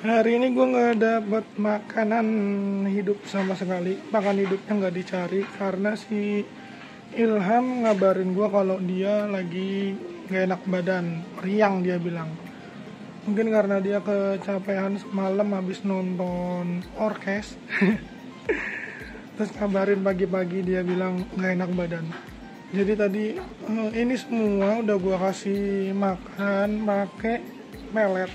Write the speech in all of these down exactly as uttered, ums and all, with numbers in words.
Hari ini gue nggak dapet makanan hidup sama sekali. Makan hidupnya nggak dicari karena si Ilham ngabarin gue kalau dia lagi nggak enak badan, riang dia bilang. Mungkin karena dia kecapean semalam habis nonton orkes. Terus kabarin pagi-pagi dia bilang nggak enak badan. Jadi tadi eh, ini semua udah gue kasih makan pakai pelet.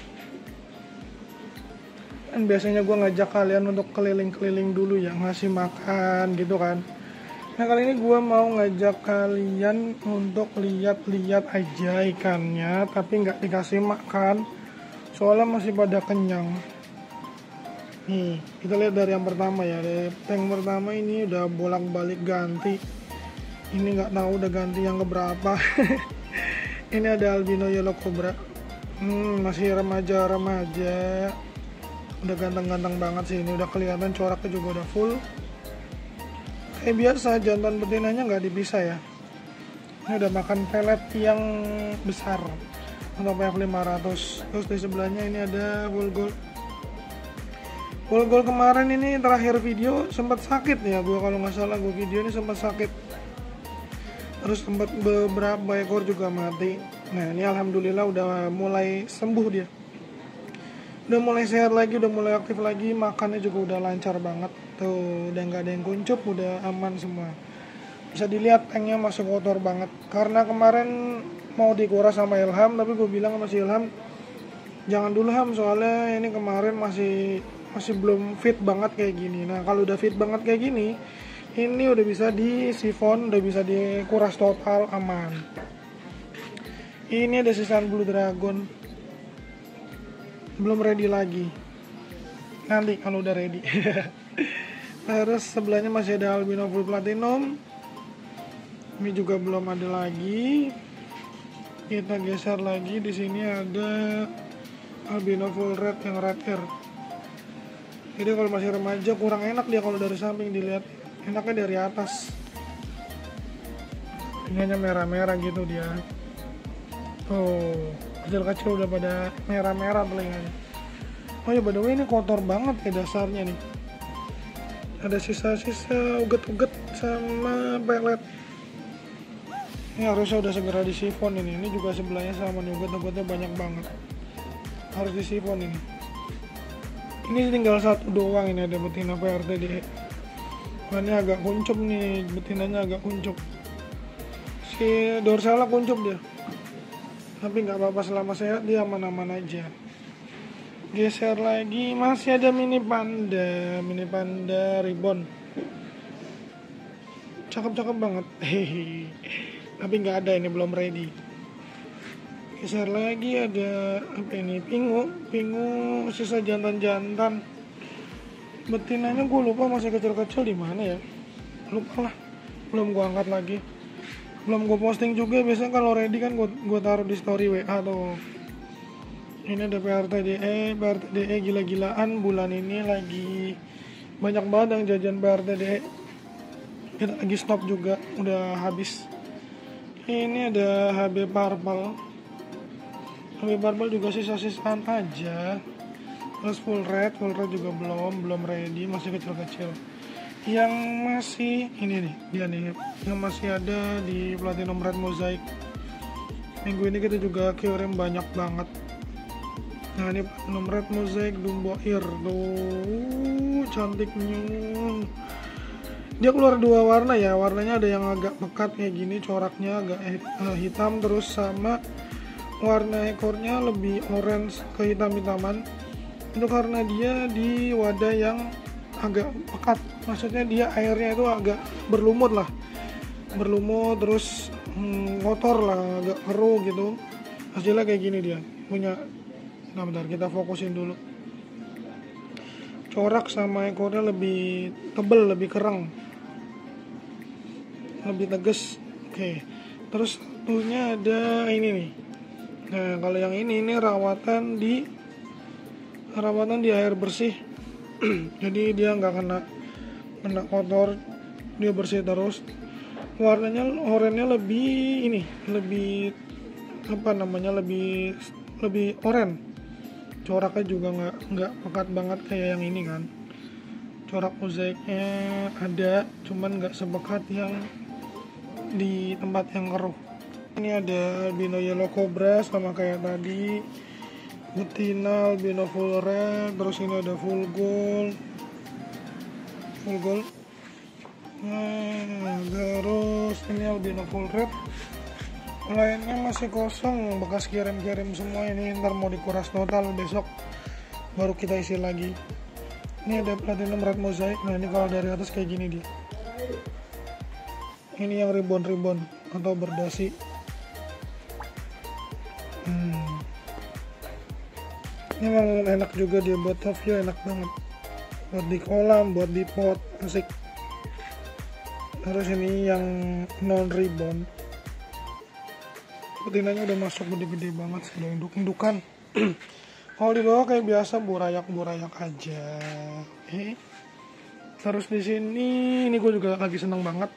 Kan biasanya gue ngajak kalian untuk keliling-keliling dulu ya, ngasih makan gitu kan. Nah kali ini gue mau ngajak kalian untuk lihat-lihat aja ikannya, tapi nggak dikasih makan soalnya masih pada kenyang. Nih kita lihat dari yang pertama ya. Dari yang pertama ini udah bolak-balik ganti. Ini nggak tahu udah ganti yang keberapa. Ini ada albino yellow cobra. Hmm, masih remaja-remaja. Udah ganteng-ganteng banget sih, ini udah kelihatan coraknya juga udah full. Kayak biasa jantan betinanya nggak dipisah ya. Ini udah makan pelet yang besar untuk P F lima ratus. Terus di sebelahnya ini ada full gold. Full gold kemarin ini terakhir video sempat sakit ya, gua kalau nggak salah gua video ini sempat sakit. Terus sempat beberapa ekor juga mati. Nah ini alhamdulillah udah mulai sembuh dia. Udah mulai sehat lagi, udah mulai aktif lagi, makannya juga udah lancar banget. Tuh, udah nggak ada yang kuncup, udah aman semua. Bisa dilihat tanknya masih kotor banget. Karena kemarin mau dikuras sama Ilham, tapi gue bilang sama si Ilham, jangan dulu Ham, soalnya ini kemarin masih masih belum fit banget kayak gini. Nah, kalau udah fit banget kayak gini, ini udah bisa disifon, udah bisa dikuras total, aman. Ini ada sisaan Blue Dragon. Belum ready lagi, nanti kalau udah ready. Terus sebelahnya masih ada albino full platinum, ini juga belum ada lagi. Kita geser lagi, di sini ada albino full red yang red hair. Jadi kalau masih remaja kurang enak dia kalau dari samping dilihat, enaknya dari atas. Ini hanya merah-merah gitu dia. Oh, kecil-kecil udah pada merah-merah telinganya. Oh ya, by the way ini kotor banget ya dasarnya nih. Ada sisa-sisa uget-uget sama pelet. Ini harusnya udah segera disifon ini. Ini juga sebelahnya sama nih, uget-ugetnya banyak banget. Harus disifon ini. Ini tinggal satu doang, ini ada betina P R T D E. Ini agak kuncup nih, betinanya agak kuncup. Si dorsala kuncup dia. Tapi nggak apa-apa, selama sehat dia aman-aman aja. Geser lagi, masih ada mini panda, mini panda ribbon. Cakep-cakep banget. Hehehe. Tapi nggak ada, ini belum ready. Geser lagi ada apa ini? Pingu, pingu sisa jantan-jantan. Betinanya gue lupa masih kecil-kecil di mana ya. Lupa lah, belum gue angkat lagi. Belum gue posting juga, biasanya kalau ready kan gue gue taruh di story W A tuh. Ini ada P R T D E, P R T D E gila-gilaan bulan ini lagi banyak banget yang jajan P R T D E. Kita lagi stop juga, udah habis. Ini ada H B purple. H B purple juga sisa-sisaan aja. Terus full red, full red juga belum, belum ready, masih kecil-kecil. Yang masih ini nih, dia nih yang masih ada di platinum red mosaic. Minggu ini kita juga kirim banyak banget. Nah ini platinum red mosaic Dumbo ear tuh, cantiknya. Dia keluar dua warna ya, warnanya ada yang agak pekat kayak gini, coraknya agak hitam, terus sama warna ekornya lebih orange ke hitam-hitaman. Itu karena dia di wadah yang agak pekat, maksudnya dia airnya itu agak berlumut lah, berlumut terus hmm, kotor lah, agak keruh gitu. Hasilnya kayak gini dia punya. Nah bentar, kita fokusin dulu. Corak sama ekornya lebih tebel, lebih kereng, lebih tegas. Oke, terus satunya ada ini nih. Nah kalau yang ini ini rawatan di rawatan di air bersih. Jadi dia nggak kena kena kotor, dia bersih terus. Warnanya oranye lebih ini, lebih apa namanya, lebih lebih oranye. coraknya juga nggak nggak pekat banget kayak yang ini kan. Corak mozaiknya ada, cuman nggak sepekat yang di tempat yang keruh. Ini ada albino yellow cobra sama kayak tadi, betina albino full red, terus ini ada full gold, full gold. Nah, terus ini albino full red. Lainnya masih kosong, bekas kirim-kirim semua. Ini ntar mau dikuras total, besok baru kita isi lagi. Ini ada platinum red mozaik. Nah ini kalau dari atas kayak gini dia. Ini yang ribbon-ribbon atau berdasi. hmm. Ini memang enak juga dia buat top view, enak banget buat di kolam, buat di pot, asik. Terus ini yang non ribbon, betinanya udah masuk gede-gede banget, sudah induk-indukan. Kalau di bawah kayak biasa burayak-burayak aja. Eh. Terus di sini ini gue juga lagi seneng banget.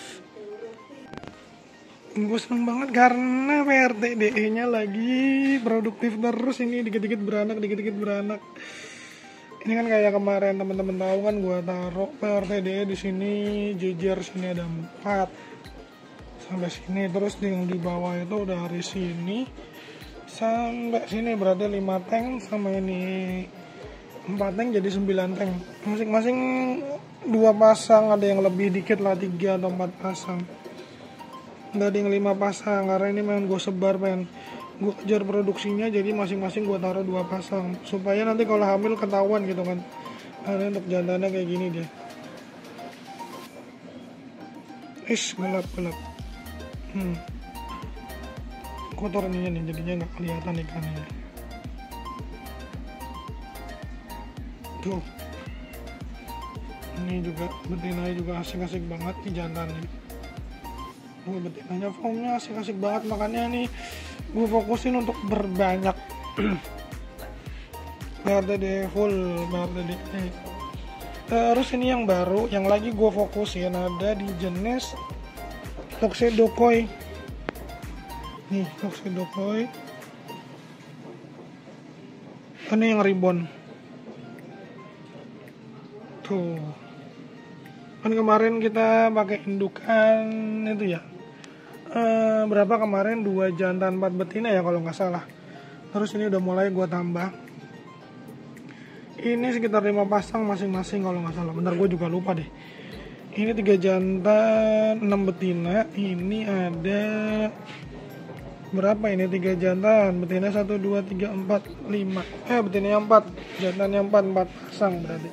Gue seneng banget karena P R T D E-nya lagi produktif terus, ini dikit-dikit beranak, dikit-dikit beranak. Ini kan kayak kemarin teman-teman tahu kan gue taruh P R T D E di sini jejer, sini ada empat sampai sini, terus yang di bawah itu udah dari sini sampai sini berarti lima tank, sama ini empat tank jadi sembilan tank. Masing-masing dua pasang, ada yang lebih dikit lah, tiga atau empat pasang. Nggak ada yang lima pasang karena ini memang gue sebar, pengen gue kejar produksinya, jadi masing-masing gue taruh dua pasang supaya nanti kalau hamil ketahuan gitu kan. Nah, untuk jantannya kayak gini dia. Ish, gelap-gelap. Hmm. Kotor ininya nih, jadinya nggak kelihatan ikannya. Tuh, ini juga betinanya juga asik-asik banget nih jantannya. Gue betinanya formnya asik-asik banget, makanya nih gue fokusin untuk berbanyak. P R T D full, P R T D. Terus ini yang baru, yang lagi gue fokusin ada di jenis Tuxedo Koi. Nih, Tuxedo Koi. Ini yang ribbon. Tuh. Kan kemarin kita pakai indukan itu ya. Eh, berapa kemarin? Dua jantan, empat betina ya kalau nggak salah. Terus ini udah mulai gua tambah. Ini sekitar lima pasang masing-masing kalau nggak salah. Bentar, gue juga lupa deh. Ini tiga jantan, enam betina. Ini ada berapa ini? Tiga jantan, betina satu, dua, tiga, empat, lima. Eh, betinanya empat, jantannya empat, empat pasang berarti.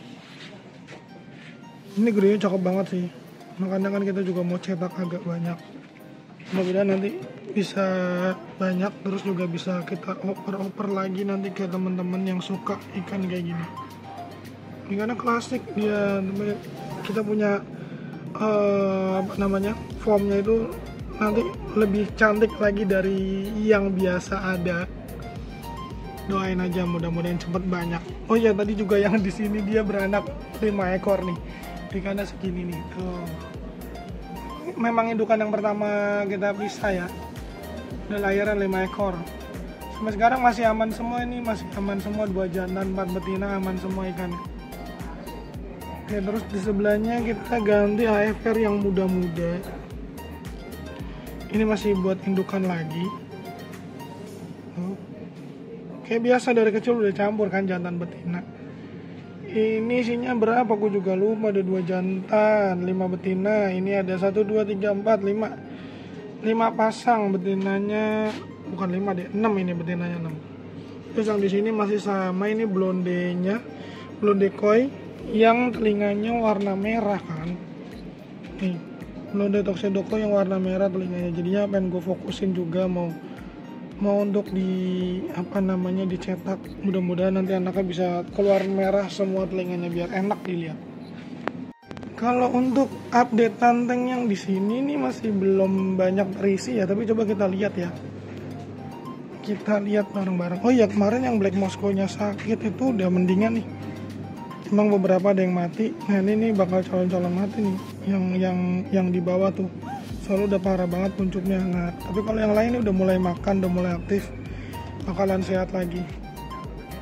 Ini gedenya cakep banget sih. Makanya kan kita juga mau cetak agak banyak. Mudah-mudahan nanti bisa banyak, terus juga bisa kita oper-oper lagi nanti ke teman-teman yang suka ikan kayak gini. Ikannya klasik dia, kita punya uh, apa namanya formnya itu nanti lebih cantik lagi dari yang biasa ada. Doain aja mudah-mudahan cepet banyak. Oh ya, tadi juga yang di sini dia beranak lima ekor nih. Ikannya segini nih. Tuh. Memang indukan yang pertama kita pisah ya. Udah lahiran lima ekor. Sampai sekarang masih aman semua, ini masih aman semua, dua jantan, empat betina, aman semua ikannya. Oke, terus di sebelahnya kita ganti H F R yang muda-muda. Ini masih buat indukan lagi. Tuh. Kayak biasa dari kecil udah campur kan jantan betina. Ini isinya berapa? Aku juga lupa. Ada dua jantan, lima betina. Ini ada satu, dua, tiga, empat, lima, lima pasang betinanya. Bukan lima deh, enam ini betinanya enam. Terus yang di sini masih sama, ini blondenya, blonde koi yang telinganya warna merah kan. Nih, blonde Tuxedo Koi yang warna merah telinganya. Jadinya pengen gue fokusin juga mau mau untuk di apa namanya dicetak. Mudah-mudahan nanti anaknya bisa keluar merah semua telinganya biar enak dilihat. Kalau untuk update tanteng yang di sini nih masih belum banyak terisi ya, tapi coba kita lihat ya. Kita lihat bareng-bareng. Oh iya, kemarin yang Black Moscow-nya sakit itu udah mendingan nih. Emang beberapa ada yang mati. Nah ini nih bakal calon-calon mati nih. Yang yang yang di bawah tuh. Soalnya udah parah banget puncuknya. Nah, tapi kalau yang lain ini udah mulai makan, udah mulai aktif, bakalan sehat lagi.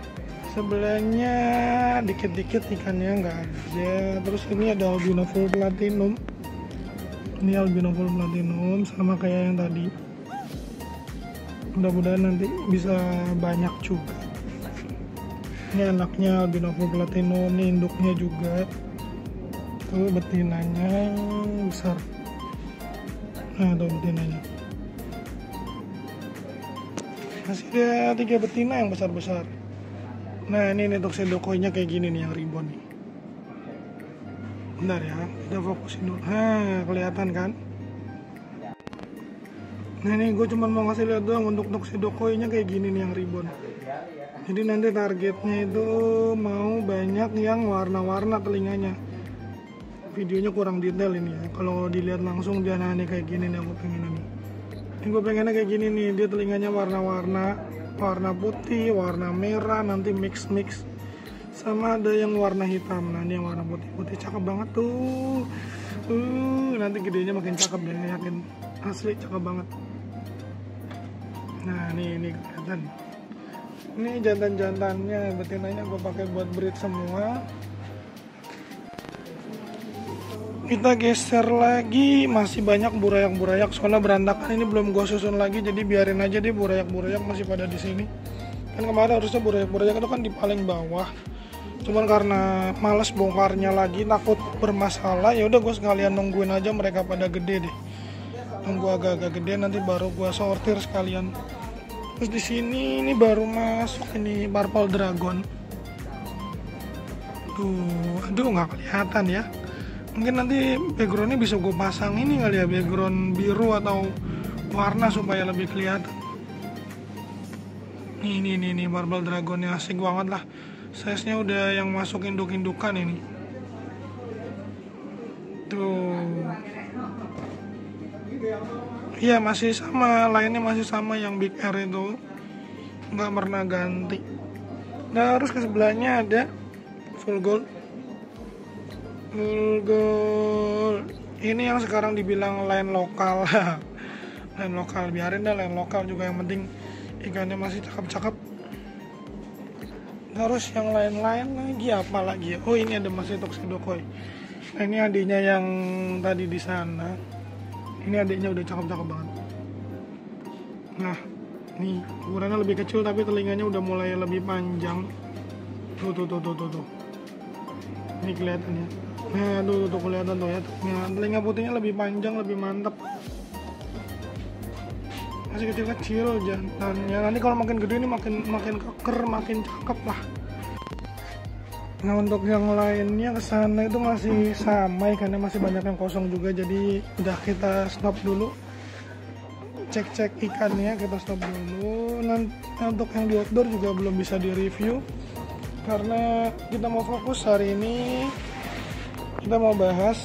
Sebelahnya dikit-dikit ikannya nggak ada. Terus ini ada albino full platinum. Ini albino full platinum sama kayak yang tadi. Mudah-mudahan nanti bisa banyak juga. Ini anaknya albino full platinum, ini induknya juga. Tuh betinanya besar. Nah tuh betinanya. Masih ada tiga betina yang besar-besar. Nah ini nih tuxedo koi-nya kayak gini nih yang ribbon nih. Bentar ya, kita fokusin dulu. Nah kelihatan kan? Nah ini gue cuma mau ngasih lihat doang untuk tuxedo koi-nya kayak gini nih yang ribbon. Jadi nanti targetnya itu mau banyak yang warna-warna telinganya. Videonya kurang detail ini ya. Kalau dilihat langsung dia nah nih kayak gini nih aku pengen nih. Ini gue pengennya kayak gini nih, dia telinganya warna-warna. Warna putih, warna merah, nanti mix-mix sama ada yang warna hitam. Nah ini yang warna putih-putih cakep banget tuh. Uh, nanti gedenya makin cakep deh, yakin asli cakep banget. Nah ini ini kelihatan. Ini jantan-jantannya, betinanya gue pakai buat breed semua. Kita geser lagi, masih banyak burayak-burayak soalnya berantakan, ini belum gue susun lagi, jadi biarin aja deh burayak-burayak masih pada di sini. Kan kemarin harusnya burayak-burayak itu kan di paling bawah, cuman karena males bongkarnya lagi, takut bermasalah, ya udah gue sekalian nungguin aja mereka pada gede deh. Nunggu agak-agak gede nanti baru gue sortir sekalian. Terus di sini ini baru masuk ini purple dragon. Tuh, aduh nggak kelihatan ya. Mungkin nanti backgroundnya bisa gue pasang ini kali ya, background biru atau warna supaya lebih kelihatan. Nih nih nih, nih marble dragonnya asik banget lah. Size nya udah yang masuk induk-indukan ini. Tuh. Iya masih sama, lainnya masih sama yang big R itu, nggak pernah ganti. Nah harus ke sebelahnya ada full gold. Full gold ini yang sekarang dibilang line lokal. Line lokal, biarin dah line lokal juga, yang penting ikannya masih cakep-cakep. Terus yang lain-lain lagi apa lagi ya? Oh ini ada masih tuxedo koi. Nah ini adiknya yang tadi di sana. Ini adiknya udah cakep-cakep banget. Nah nih ukurannya lebih kecil tapi telinganya udah mulai lebih panjang. Tuh tuh tuh tuh tuh, tuh. Ini kelihatannya. Nah tuh, tuh kelihatan tuh ya, nah, telinga putihnya lebih panjang, lebih mantap. Masih kecil-kecil jantannya. Nanti kalau makin gede ini makin makin keker, makin cakep lah. Nah untuk yang lainnya kesana itu masih sama, ikannya masih banyak yang kosong juga. Jadi udah kita stop dulu. Cek-cek ikannya kita stop dulu. Nanti untuk yang di outdoor juga belum bisa di-review karena kita mau fokus hari ini. Kita mau bahas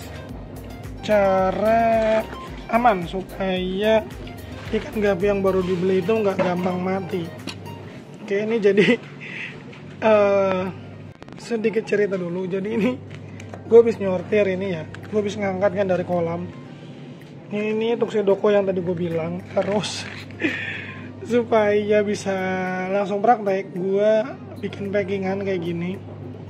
cara aman supaya ikan gapi yang baru dibeli itu nggak gampang mati. Oke ini jadi uh, sedikit cerita dulu. Jadi ini gue habis nyortir ini ya, gue habis ngangkat kan dari kolam. Ini, ini tuxedo koi yang tadi gue bilang. Terus supaya bisa langsung praktek, gue bikin packingan kayak gini.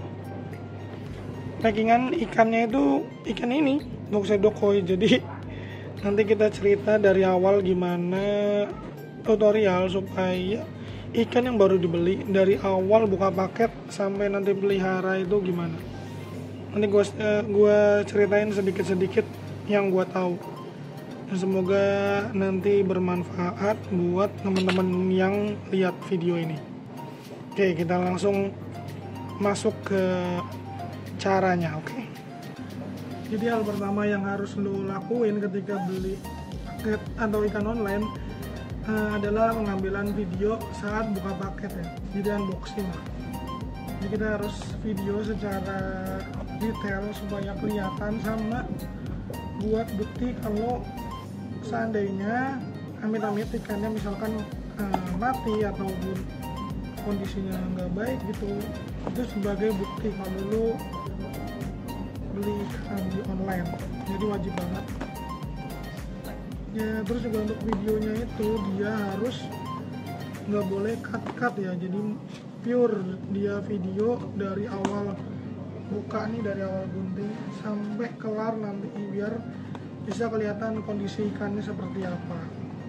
Packingan ikannya itu ikan ini tuxedo koi. Jadi nanti kita cerita dari awal gimana tutorial supaya ikan yang baru dibeli dari awal buka paket sampai nanti pelihara itu gimana. Nanti gue uh, gue ceritain sedikit-sedikit yang gue tahu. Dan semoga nanti bermanfaat buat teman-teman yang lihat video ini. Oke kita langsung masuk ke caranya. Oke okay? Jadi hal pertama yang harus lo lakuin ketika beli paket atau ikan online uh, adalah pengambilan video saat buka paket ya, jadi unboxing. Jadi kita harus video secara detail supaya kelihatan, sama buat bukti kalau seandainya amit-amit ikannya misalkan uh, mati ataupun kondisinya nggak baik gitu, itu sebagai bukti kalau lo beli ikan di online. Jadi wajib banget ya. Terus juga untuk videonya itu dia harus nggak boleh cut-cut ya, jadi pure dia video dari awal buka nih, dari awal gunting sampai kelar nanti, biar bisa kelihatan kondisi ikannya seperti apa.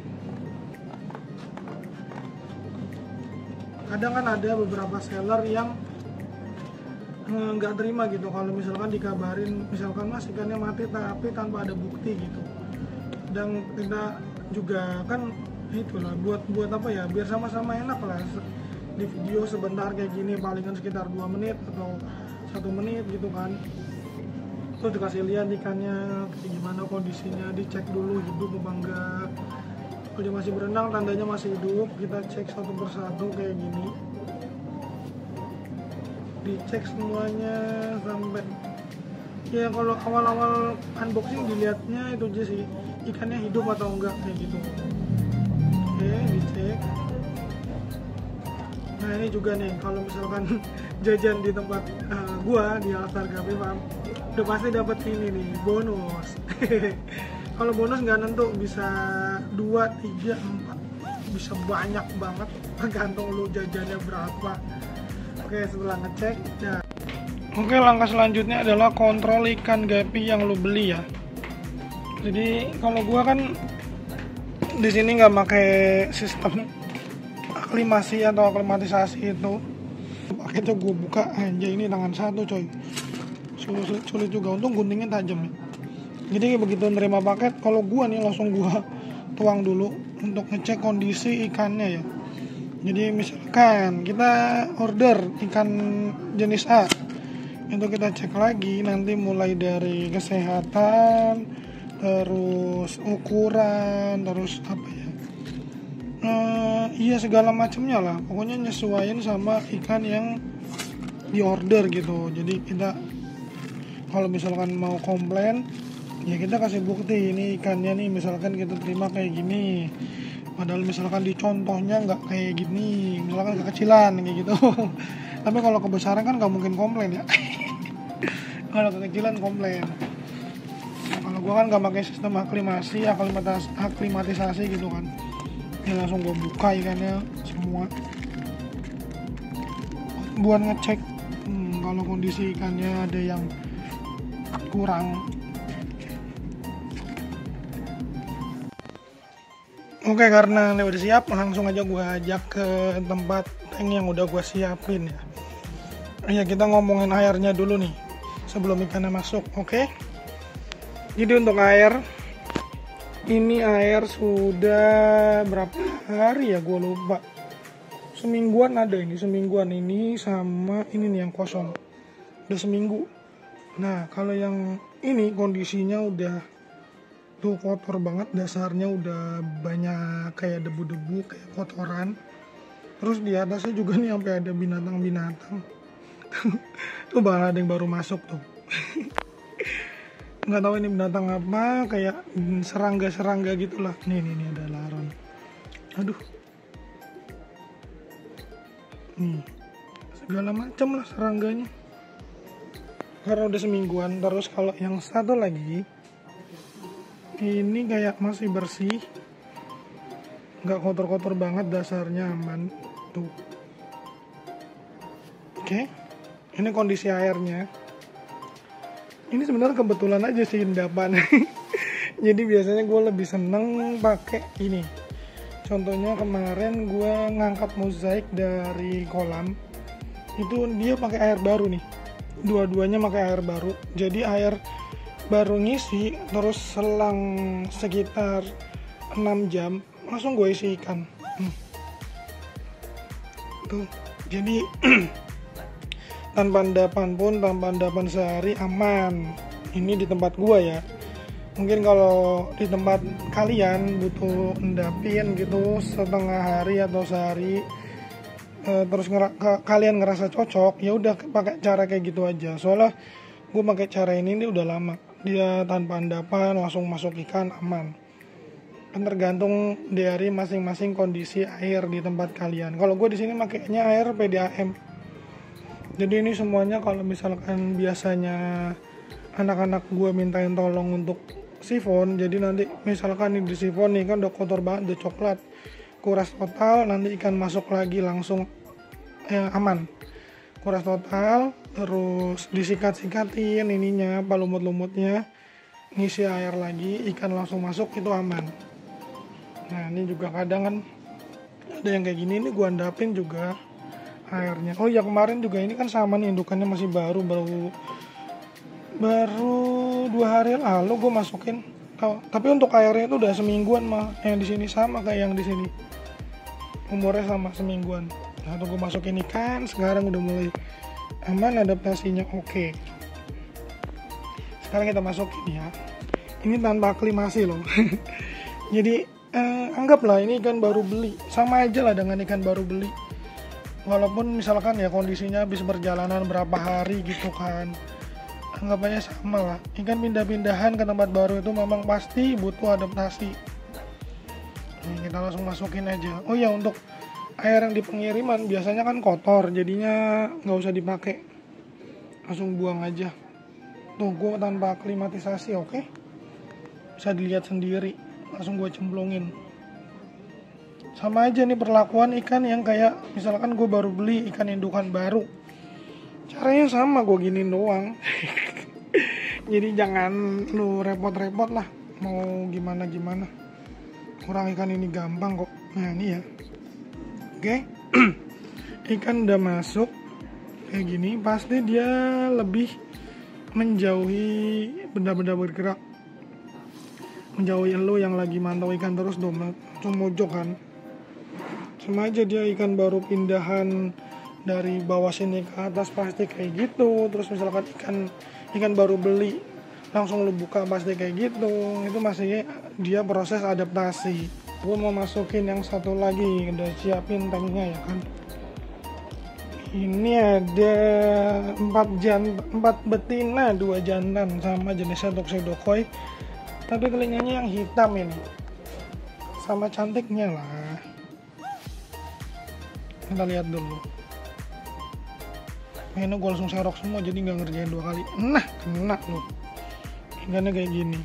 Kadang kan ada beberapa seller yang nggak terima gitu kalau misalkan dikabarin misalkan mas ikannya mati tapi tanpa ada bukti gitu. Dan kita juga kan itulah buat buat apa ya, biar sama-sama enak lah di video sebentar kayak gini, palingan sekitar dua menit atau satu menit gitu kan. Terus dikasih lihat ikannya gimana kondisinya, dicek dulu hidup apa enggak. Kalau dia masih berenang tandanya masih hidup, kita cek satu persatu kayak gini, dicek semuanya sampai ya kalau awal-awal unboxing dilihatnya itu aja sih, ikannya hidup atau enggak kayak gitu. Oke, dicek. Nah ini juga nih kalau misalkan jajan di tempat uh, gua di Alstar Gapi Farm udah pasti dapat ini nih bonus. Kalau bonus nggak nentu, bisa dua, tiga, empat, bisa banyak banget tergantung lu jajannya berapa. Oke, setelah ngecek ya. Oke, langkah selanjutnya adalah kontrol ikan gapi yang lu beli ya. Jadi kalau gua kan di sini nggak pakai sistem aklimasi atau aklimatisasi itu. Paketnya gue buka aja, ini tangan satu coy, sulit, sulit, sulit juga, untung guntingnya tajam ya. Jadi begitu nerima paket, kalau gua nih langsung gua tuang dulu untuk ngecek kondisi ikannya ya. Jadi misalkan kita order ikan jenis A, itu kita cek lagi nanti mulai dari kesehatan, terus ukuran, terus apa ya, uh, iya segala macamnya lah, pokoknya nyesuaiin sama ikan yang di order gitu. Jadi kita kalau misalkan mau komplain ya kita kasih bukti ini ikannya nih, misalkan kita terima kayak gini, padahal misalkan di contohnya nggak kayak gini, misalkan kekecilan kayak gitu. Tapi kalau kebesaran kan nggak mungkin komplain ya. Kalau kekecilan komplain. Nah, kalau gua kan nggak pakai sistem aklimasi, aklimatis, aklimatisasi gitu kan, ya langsung gua buka ikannya semua buat ngecek hmm, kalau kondisi ikannya ada yang kurang. Oke, karena ini udah siap, langsung aja gue ajak ke tempat tank yang udah gue siapin ya. Ya kita ngomongin airnya dulu nih sebelum ikannya masuk. Oke. Jadi untuk air, ini air sudah berapa hari ya, gue lupa. Semingguan ada ini, semingguan ini sama ini nih yang kosong. Udah seminggu. Nah kalau yang ini kondisinya udah tuh kotor banget, dasarnya udah banyak kayak debu-debu, kayak kotoran. Terus di atasnya juga nih sampai ada binatang-binatang. Tuh bahkan ada yang baru masuk tuh. Nggak tahu ini binatang apa, kayak serangga-serangga gitulah. Nih nih nih ada laron. Aduh. Nih segala macam lah serangganya. Karena udah semingguan. Terus kalau yang satu lagi ini kayak masih bersih, nggak kotor-kotor banget, dasarnya aman tuh. Oke, ini kondisi airnya. Ini sebenarnya kebetulan aja sih endapan. Jadi biasanya gue lebih seneng pakai ini. Contohnya kemarin gue ngangkat mozaik dari kolam, itu dia pakai air baru nih. Dua-duanya pakai air baru. Jadi air baru ngisi, terus selang sekitar enam jam langsung gue isi ikan. hmm. Tuh, jadi tanpa endapan pun, tanpa endapan sehari aman. Ini di tempat gue ya. Mungkin kalau di tempat kalian butuh endapin gitu setengah hari atau sehari, e, terus ngera- ke- kalian ngerasa cocok, ya udah pakai cara kayak gitu aja. Soalnya gue pakai cara ini ini udah lama, dia tanpa endapan langsung masuk ikan aman. Kan tergantung dari masing-masing kondisi air di tempat kalian. Kalau gue di sini makainya air P D A M. Jadi ini semuanya kalau misalkan biasanya anak-anak gue mintain tolong untuk sifon, jadi nanti misalkan ini di sifon nih kan udah kotor banget, udah coklat, kuras total, nanti ikan masuk lagi langsung eh, aman. Kuras total, terus disikat-sikatin ininya, apa lumut-lumutnya, ngisi air lagi, ikan langsung masuk, itu aman. Nah ini juga kadang kan ada yang kayak gini, ini gua endapin juga airnya. Oh ya kemarin juga ini kan sama nih, indukannya masih baru, baru baru dua hari lalu gue masukin. Tapi untuk airnya itu udah semingguan mah, yang di sini sama kayak yang di sini, umurnya sama semingguan. Nah tuh gue masukin ikan, sekarang udah mulai aman, adaptasinya oke. Sekarang kita masukin ya, ini tanpa aklimasi loh. Jadi eh, anggaplah ini ikan baru beli, sama aja lah dengan ikan baru beli. Walaupun misalkan ya kondisinya habis perjalanan berapa hari gitu kan, anggapannya sama lah. Ikan pindah-pindahan ke tempat baru itu memang pasti butuh adaptasi. Nih, kita langsung masukin aja. Oh ya, untuk air yang di pengiriman biasanya kan kotor, jadinya nggak usah dipakai, langsung buang aja. Tuh gue tanpa aklimatisasi, oke okay? Bisa dilihat sendiri, langsung gue cemplungin. Sama aja nih perlakuan ikan yang kayak misalkan gue baru beli ikan indukan baru, caranya sama, gue giniin doang. Jadi jangan lu repot-repot lah, mau gimana-gimana. Kurang ikan ini gampang kok. Nah ini ya, oke. Ikan udah masuk kayak gini, pasti dia lebih menjauhi benda-benda bergerak, menjauhi lu yang lagi mantau ikan terus dong, langsung mojok kan. Sama aja dia ikan baru pindahan dari bawah sini ke atas pasti kayak gitu. Terus misalkan ikan ikan baru beli langsung lu buka pasti kayak gitu. Itu masih dia proses adaptasi. Gue mau masukin yang satu lagi, udah siapin tanknya ya kan. Ini ada empat jantan, empat betina, dua jantan, sama jenisnya Tuxedo Koi. Tapi telinganya yang hitam ini, sama cantiknya lah. Kita lihat dulu. Ini gue langsung serok semua, jadi nggak ngerjain dua kali. Nah, kena loh. Ikannya kayak gini.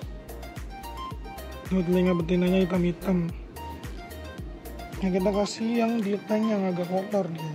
Tuh telinga betinanya hitam-hitam. Nah, kita kasih yang di tank yang agak kotor dia.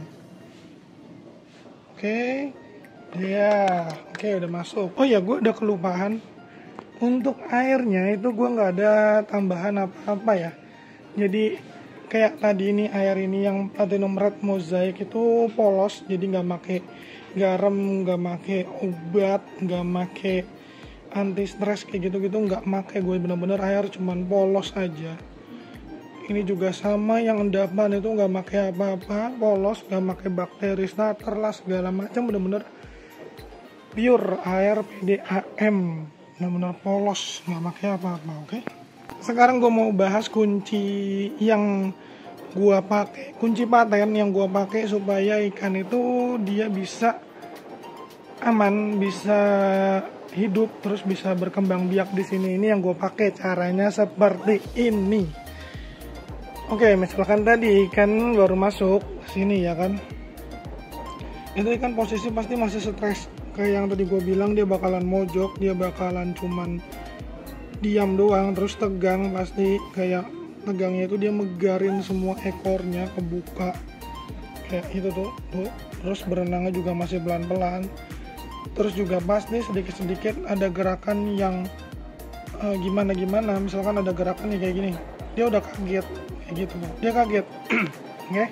Oke, ya, oke udah masuk. Oh ya, gue udah kelupaan. Untuk airnya itu gue nggak ada tambahan apa-apa ya. Jadi kayak tadi ini air ini yang Platinum Red Mosaic itu polos, jadi nggak make garam, nggak make obat, nggak make anti stres kayak gitu-gitu, nggak make. Gue bener-bener air cuman polos aja. Ini juga sama yang endapan itu nggak make apa-apa, polos, nggak make bakteri starter lah segala macam, bener-bener pure air P D A M, bener-bener polos, nggak make apa-apa. Oke, okay? Sekarang gue mau bahas kunci yang gue pakai, kunci paten yang gue pakai supaya ikan itu dia bisa aman, bisa hidup, terus bisa berkembang biak di sini. Ini yang gue pakai, caranya seperti ini. Oke, misalkan tadi ikan baru masuk sini ya kan, itu ikan posisi pasti masih stres. Kayak yang tadi gue bilang, dia bakalan mojok, dia bakalan cuman diam doang, terus tegang, pasti kayak tegangnya itu dia megarin semua ekornya kebuka kayak itu tuh, tuh. Terus berenangnya juga masih pelan-pelan, terus juga pasti sedikit-sedikit ada gerakan yang uh, gimana-gimana. Misalkan ada gerakan nih kayak gini, dia udah kaget kayak gitu, dia kaget. Oke, okay?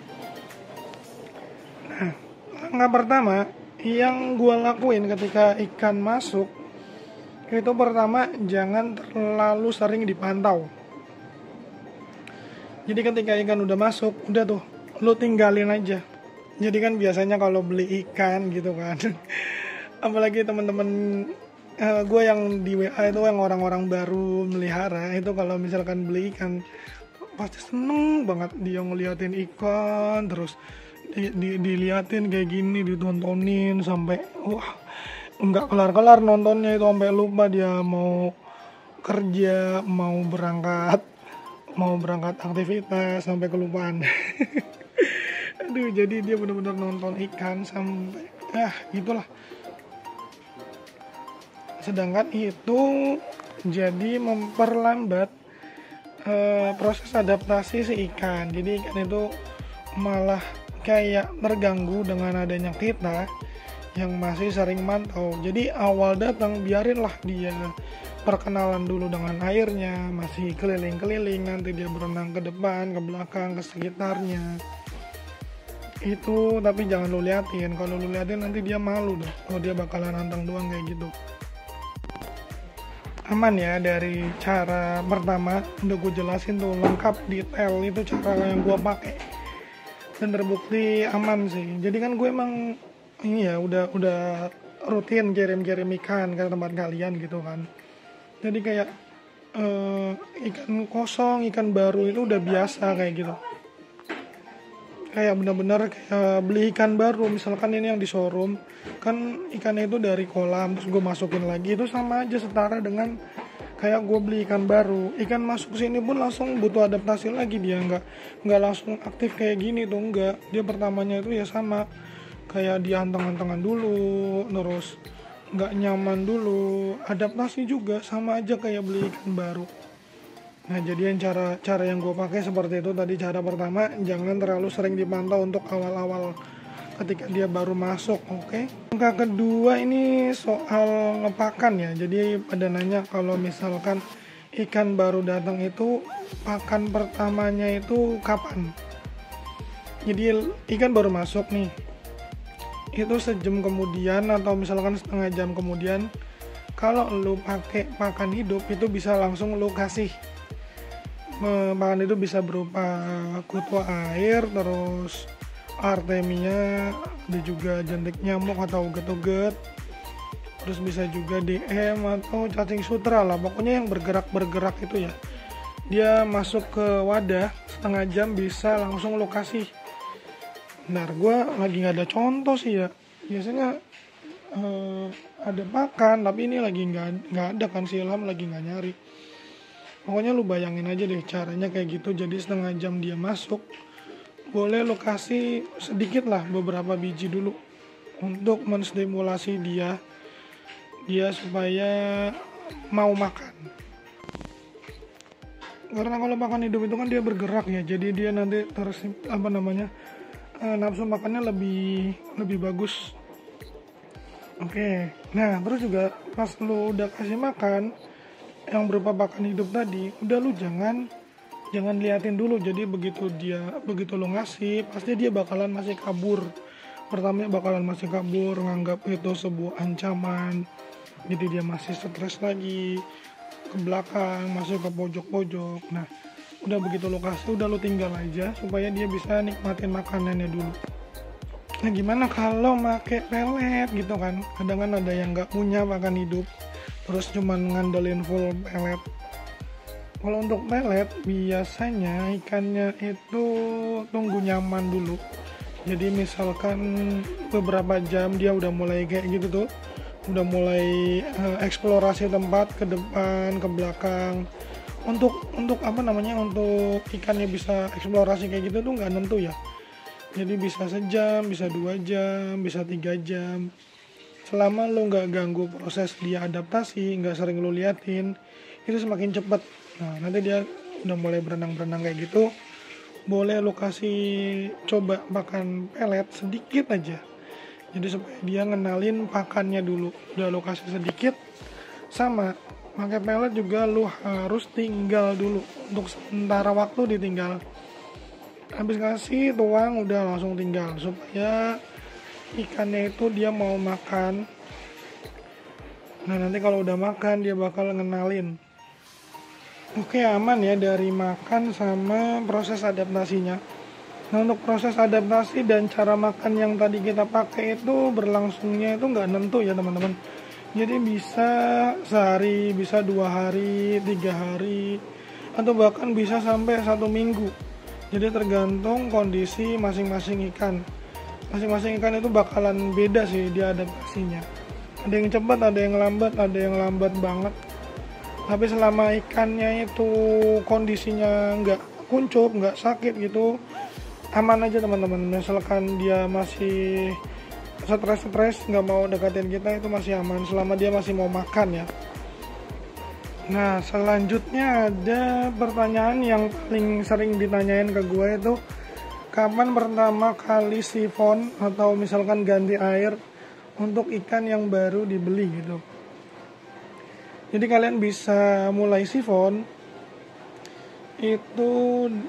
Nah, langkah pertama yang gue lakuin ketika ikan masuk itu, pertama jangan terlalu sering dipantau. Jadi ketika ikan udah masuk, udah tuh lu tinggalin aja. Jadi kan biasanya kalau beli ikan gitu kan, apalagi teman-teman uh, gue yang di W A itu yang orang-orang baru melihara itu, kalau misalkan beli ikan pasti seneng banget dia ngeliatin ikan, terus di, di, diliatin kayak gini, ditontonin sampai wah nggak kelar-kelar nontonnya itu, sampai lupa dia mau kerja, mau berangkat, mau berangkat aktivitas, sampai kelupaan. Aduh, jadi dia benar-benar nonton ikan sampai ah gitulah. Sedangkan itu jadi memperlambat uh, proses adaptasi si ikan. Jadi ikan itu malah kayak terganggu dengan adanya kita yang masih sering mantau. Jadi awal datang biarinlah dia perkenalan dulu dengan airnya, masih keliling-keliling, nanti dia berenang ke depan, ke belakang, ke sekitarnya. Itu tapi jangan lu liatin, kalau lu liatin nanti dia malu dong, kalau dia bakalan nantang doang kayak gitu. Aman ya, dari cara pertama udah gue jelasin tuh lengkap detail itu cara yang gue pakai dan terbukti aman sih. Jadi kan gue emang ini ya udah udah rutin kirim-kirim ikan ke tempat kalian gitu kan. Jadi kayak eh, ikan kosong, ikan baru itu udah biasa kayak gitu. Kayak benar-benar kayak beli ikan baru, misalkan ini yang di showroom kan ikannya itu dari kolam terus gue masukin lagi, itu sama aja setara dengan kayak gue beli ikan baru. Ikan masuk sini pun langsung butuh adaptasi lagi, dia nggak nggak langsung aktif kayak gini tuh, enggak. Dia pertamanya itu ya sama kayak dianteng-antengan dulu, terus nggak nyaman dulu, adaptasi juga sama aja kayak beli ikan baru. Nah, jadi yang cara cara yang gue pakai seperti itu tadi. Cara pertama, jangan terlalu sering dipantau untuk awal-awal ketika dia baru masuk, oke? Okay? Yang kedua ini soal ngepakan ya. Jadi pada nanya kalau misalkan ikan baru datang itu pakan pertamanya itu kapan? Jadi ikan baru masuk nih, itu sejam kemudian atau misalkan setengah jam kemudian, kalau lu pakai pakan hidup itu bisa langsung lu kasih. Makan itu bisa berupa kutu air, terus artemia, ada juga jentik nyamuk atau uget-uget, terus bisa juga D M atau cacing sutra lah, pokoknya yang bergerak-bergerak itu ya. Dia masuk ke wadah setengah jam bisa langsung lokasi. Benar, gue lagi nggak ada contoh sih ya, biasanya eh, ada pakan tapi ini lagi nggak nggak ada kan, si Ilham lagi nggak nyari. Pokoknya lu bayangin aja deh caranya kayak gitu. Jadi setengah jam dia masuk, boleh lu kasih sedikit lah, beberapa biji dulu untuk menstimulasi dia dia supaya mau makan. Karena kalau makan hidup itu kan dia bergerak ya, jadi dia nanti terus apa namanya eh, nafsu makannya lebih lebih bagus. Oke, nah terus juga pas lu udah kasih makan yang berupa pakan hidup tadi, udah lu jangan jangan liatin dulu. Jadi begitu dia begitu lu ngasih, pasti dia bakalan masih kabur. Pertamanya bakalan masih kabur, nganggap itu sebuah ancaman. Jadi dia masih stres lagi, ke belakang, masuk ke pojok-pojok. Nah, udah begitu lu kasih, udah lu tinggal aja supaya dia bisa nikmatin makanannya dulu. Nah, gimana kalau pakai pelet gitu kan? Kadang kan ada yang nggak punya pakan hidup, terus cuman ngandelin full pelet. Kalau untuk pelet biasanya ikannya itu tunggu nyaman dulu. Jadi misalkan beberapa jam dia udah mulai kayak gitu tuh, udah mulai uh, eksplorasi tempat ke depan, ke belakang. Untuk untuk apa namanya untuk ikannya bisa eksplorasi kayak gitu tuh nggak nentu ya. Jadi bisa sejam, bisa dua jam, bisa tiga jam. Selama lo nggak ganggu proses dia adaptasi, nggak sering lo liatin, itu semakin cepet. Nah, nanti dia udah mulai berenang-berenang kayak gitu, boleh lo kasih coba makan pelet sedikit aja. Jadi supaya dia ngenalin pakannya dulu. Udah lo kasih sedikit, sama pakai pelet juga lo harus tinggal dulu untuk sementara waktu, ditinggal. Habis kasih tuang udah langsung tinggal supaya ikannya itu dia mau makan. Nah, nanti kalau udah makan dia bakal ngenalin. Oke, aman ya dari makan sama proses adaptasinya. Nah, untuk proses adaptasi dan cara makan yang tadi kita pakai itu berlangsungnya itu nggak nentu ya teman-teman. Jadi bisa sehari, bisa dua hari, tiga hari, atau bahkan bisa sampai satu minggu. Jadi tergantung kondisi masing-masing ikan. Masing-masing ikan itu bakalan beda sih dia adaptasinya. Ada yang cepat, ada yang lambat, ada yang lambat banget. Tapi selama ikannya itu kondisinya nggak kuncup, nggak sakit gitu, aman aja teman-teman. Misalkan dia masih stres-stres, nggak mau deketin kita, itu masih aman selama dia masih mau makan ya. Nah, selanjutnya ada pertanyaan yang paling sering ditanyain ke gue itu, kapan pertama kali sifon atau misalkan ganti air untuk ikan yang baru dibeli gitu. Jadi kalian bisa mulai sifon itu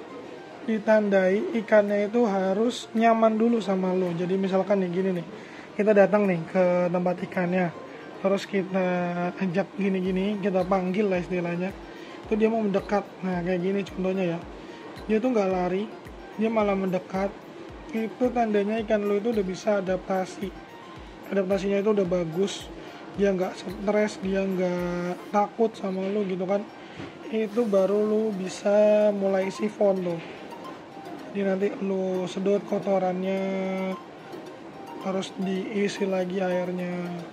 ditandai ikannya itu harus nyaman dulu sama lo. Jadi misalkan nih gini nih, kita datang nih ke tempat ikannya, terus kita ajak gini-gini, kita panggil lah istilahnya, itu dia mau mendekat. Nah kayak gini contohnya ya, dia tuh nggak lari, dia malah mendekat. Itu tandanya ikan lo itu udah bisa adaptasi, adaptasinya itu udah bagus, dia nggak stres, dia nggak takut sama lo gitu kan. Itu baru lo bisa mulai sifon tuh. Jadi nanti lo sedot kotorannya, harus diisi lagi airnya.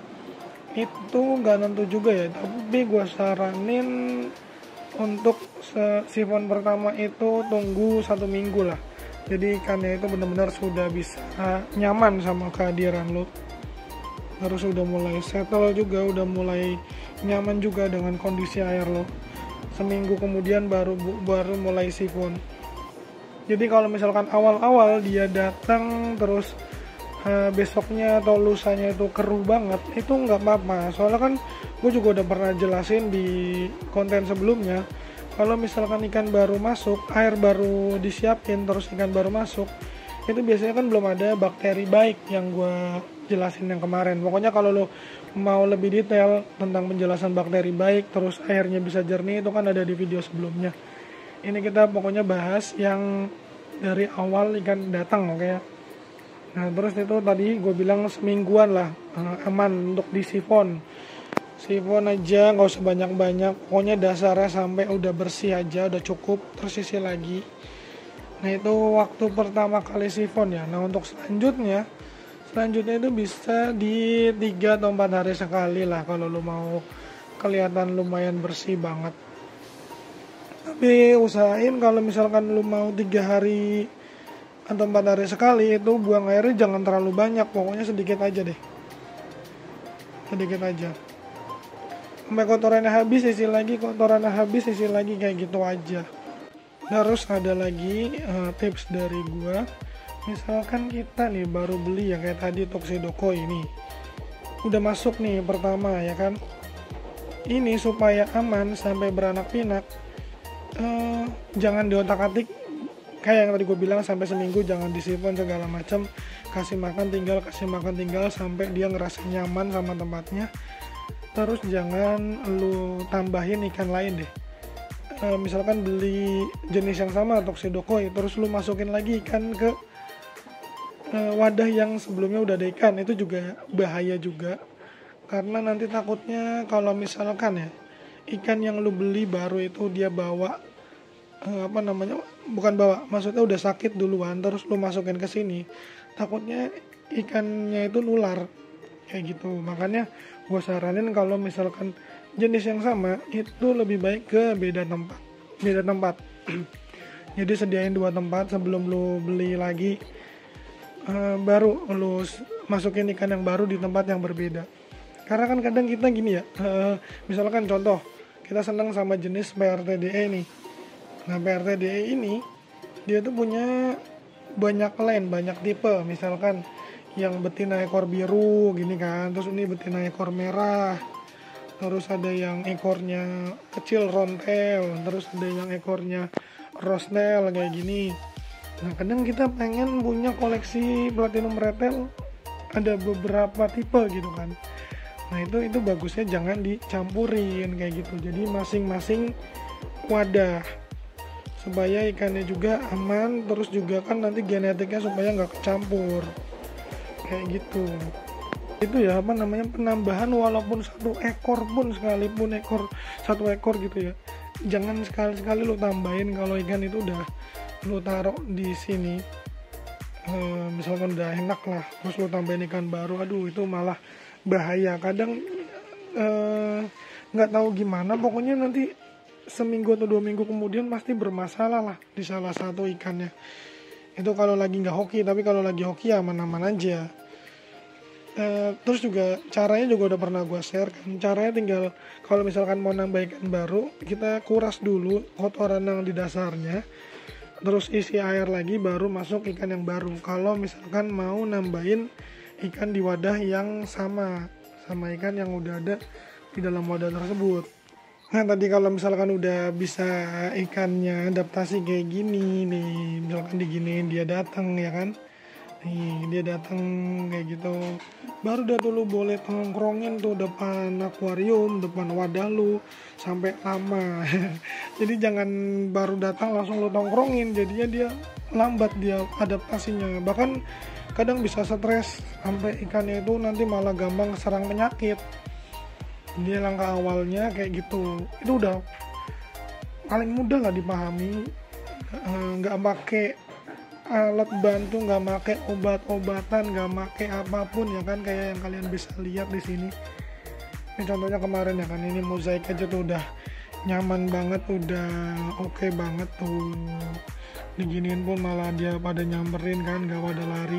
Itu nggak nentu juga ya, tapi gue saranin untuk sifon pertama itu tunggu satu minggu lah. Jadi ikannya itu benar-benar sudah bisa nyaman sama kehadiran lo, harus sudah mulai settle juga, udah mulai nyaman juga dengan kondisi air lo. Seminggu kemudian baru baru mulai sifon. Jadi kalau misalkan awal-awal dia datang terus uh, besoknya atau lusanya itu keruh banget, itu nggak apa-apa. Soalnya kan gue juga udah pernah jelasin di konten sebelumnya, kalau misalkan ikan baru masuk, air baru disiapin, terus ikan baru masuk, itu biasanya kan belum ada bakteri baik yang gue jelasin yang kemarin. Pokoknya kalau lo mau lebih detail tentang penjelasan bakteri baik, terus airnya bisa jernih, itu kan ada di video sebelumnya. Ini kita pokoknya bahas yang dari awal ikan datang, oke ya. Nah terus itu tadi gue bilang semingguan lah aman untuk disifon. Sifon aja, nggak usah banyak-banyak, pokoknya dasarnya sampai udah bersih aja, udah cukup, terus isi lagi. Nah itu waktu pertama kali sifon ya. Nah untuk selanjutnya, selanjutnya itu bisa di tiga atau empat hari sekali lah kalau lo mau kelihatan lumayan bersih banget. Tapi usahain kalau misalkan lo mau tiga hari atau empat hari sekali, itu buang airnya jangan terlalu banyak, pokoknya sedikit aja deh, sedikit aja. Sampai kotorannya habis, isi lagi, kotorannya habis, isi lagi, kayak gitu aja. Terus ada lagi uh, tips dari gua, misalkan kita nih baru beli ya kayak tadi Tuxedoco ini, udah masuk nih pertama ya kan, ini supaya aman sampai beranak pinak, uh, jangan diotak-atik kayak yang tadi gue bilang, sampai seminggu jangan disifon segala macam, kasih makan tinggal, kasih makan tinggal sampai dia ngerasa nyaman sama tempatnya. Terus jangan lu tambahin ikan lain deh. E, misalkan beli jenis yang sama Tuxedoco, terus lu masukin lagi ikan ke e, wadah yang sebelumnya udah ada ikan, itu juga bahaya juga. Karena nanti takutnya kalau misalkan ya ikan yang lu beli baru itu dia bawa e, apa namanya, bukan bawa, maksudnya udah sakit duluan, terus lu masukin ke sini, takutnya ikannya itu nular kayak gitu. Makanya gue saranin kalau misalkan jenis yang sama itu lebih baik ke beda tempat, beda tempat. Jadi sediain dua tempat sebelum lu beli lagi, uh, baru lu masukin ikan yang baru di tempat yang berbeda. Karena kan kadang kita gini ya, uh, misalkan contoh kita senang sama jenis P R T D E nih. Nah P R T D E ini dia tuh punya banyak line, banyak tipe. Misalkan yang betina ekor biru gini kan, terus ini betina ekor merah, terus ada yang ekornya kecil rontel, terus ada yang ekornya rosnel kayak gini. Nah kadang kita pengen punya koleksi platinum retel, ada beberapa tipe gitu kan. Nah itu itu bagusnya jangan dicampurin kayak gitu. Jadi masing-masing wadah supaya ikannya juga aman, terus juga kan nanti genetiknya supaya nggak kecampur kayak gitu. Itu ya apa namanya, penambahan walaupun satu ekor pun, sekalipun ekor satu ekor gitu ya, jangan sekali-sekali lo tambahin kalau ikan itu udah lo taruh di sini, e, misalkan udah enak lah, terus lo tambahin ikan baru, aduh itu malah bahaya. Kadang nggak e, tahu gimana, pokoknya nanti seminggu atau dua minggu kemudian pasti bermasalah lah di salah satu ikannya. Itu kalau lagi nggak hoki, tapi kalau lagi hoki aman-aman aja. E, terus juga caranya juga udah pernah gue share kan. Caranya tinggal kalau misalkan mau nambah ikan baru, kita kuras dulu kotoran yang di dasarnya. terus isi air lagi, baru masuk ikan yang baru. Kalau misalkan mau nambahin ikan di wadah yang sama sama ikan yang udah ada di dalam wadah tersebut. Nah tadi kalau misalkan udah bisa ikannya adaptasi kayak gini nih, misalkan diginiin dia datang ya kan, nih dia datang kayak gitu, baru dah tuh lu boleh tongkrongin tuh depan akuarium, depan wadah lu sampai lama. Jadi jangan baru datang langsung lu tongkrongin, jadinya dia lambat dia adaptasinya, bahkan kadang bisa stres sampai ikannya itu nanti malah gampang serang penyakit. Dia langkah awalnya kayak gitu, itu udah paling mudah lah dipahami. Nggak pakai alat bantu, nggak pakai obat-obatan, nggak pakai apapun ya kan, kayak yang kalian bisa lihat di sini. Ini contohnya kemarin ya kan, ini mozaik aja tuh udah nyaman banget, udah oke okay banget tuh. Diginiin pun malah dia pada nyamperin kan, nggak pada lari.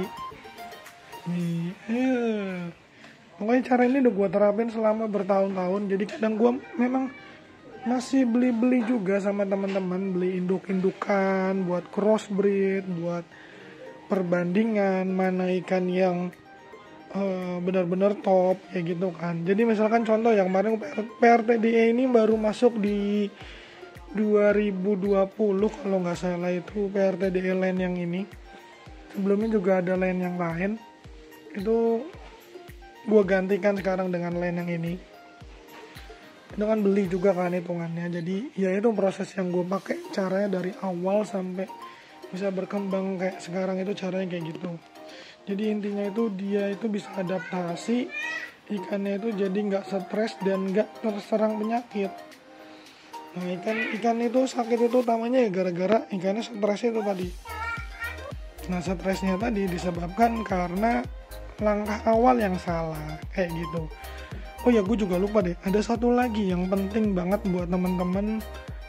Nih, eh. Pokoknya cara ini udah gue terapin selama bertahun-tahun. Jadi kadang gue memang masih beli-beli juga sama teman-teman, beli induk-indukan buat crossbreed, buat perbandingan mana ikan yang uh, benar-benar top kayak gitu kan. Jadi misalkan contoh yang kemarin P R T D E ini baru masuk di dua ribu dua puluh kalau nggak salah, itu P R T D E line yang ini. Sebelumnya juga ada line yang lain, itu gue gantikan sekarang dengan line yang ini. Itu kan beli juga kan hitungannya. Jadi ya itu proses yang gue pakai, caranya dari awal sampai bisa berkembang kayak sekarang itu caranya kayak gitu. Jadi intinya itu dia itu bisa adaptasi, ikannya itu jadi nggak stres dan nggak terserang penyakit. Nah ikan ikan itu sakit itu utamanya ya gara-gara ikannya stres itu tadi. Nah stresnya tadi disebabkan karena langkah awal yang salah kayak gitu. Oh ya gue juga lupa deh, ada satu lagi yang penting banget buat teman-teman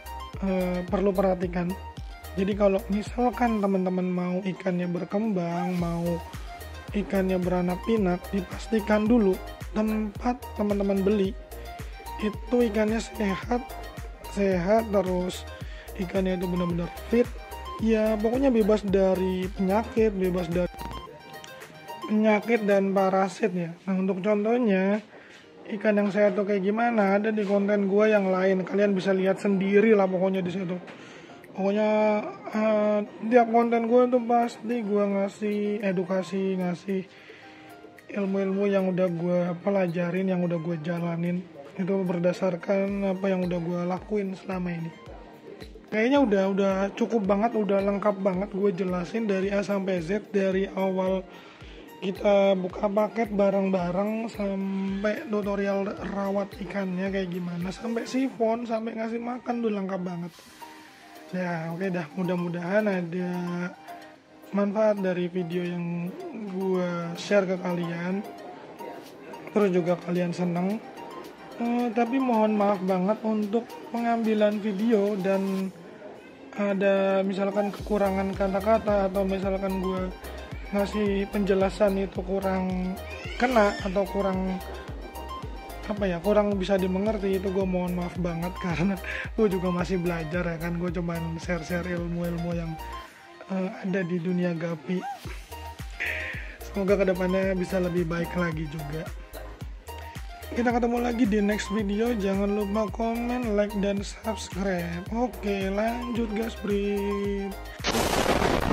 e, perlu perhatikan. Jadi kalau misalkan teman-teman mau ikannya berkembang, mau ikannya beranak pinak, dipastikan dulu tempat teman-teman beli itu ikannya sehat sehat terus ikannya itu benar-benar fit, ya pokoknya bebas dari penyakit, bebas dari penyakit dan parasit ya. Nah untuk contohnya ikan yang sehat tuh kayak gimana ada di konten gue yang lain, kalian bisa lihat sendiri lah pokoknya di situ. Pokoknya uh, tiap konten gue tuh pasti gue ngasih edukasi, ngasih ilmu-ilmu yang udah gue pelajarin, yang udah gue jalanin, itu berdasarkan apa yang udah gue lakuin selama ini. Kayaknya udah udah cukup banget, udah lengkap banget gue jelasin dari A sampai Z, dari awal kita buka paket bareng-bareng sampai tutorial rawat ikannya kayak gimana, sampai sifon, sampai ngasih makan, udah lengkap banget. Ya oke dah, mudah-mudahan ada manfaat dari video yang gue share ke kalian, terus juga kalian seneng. Uh, tapi mohon maaf banget untuk pengambilan video dan ada misalkan kekurangan kata-kata atau misalkan gue ngasih penjelasan itu kurang kena atau kurang apa ya, kurang bisa dimengerti, itu gue mohon maaf banget karena gue juga masih belajar ya kan, gue cuman share-share ilmu-ilmu yang uh, ada di dunia gapi. Semoga kedepannya bisa lebih baik lagi juga. Kita ketemu lagi di next video. Jangan lupa komen, like, dan subscribe. Oke lanjut guys, breed.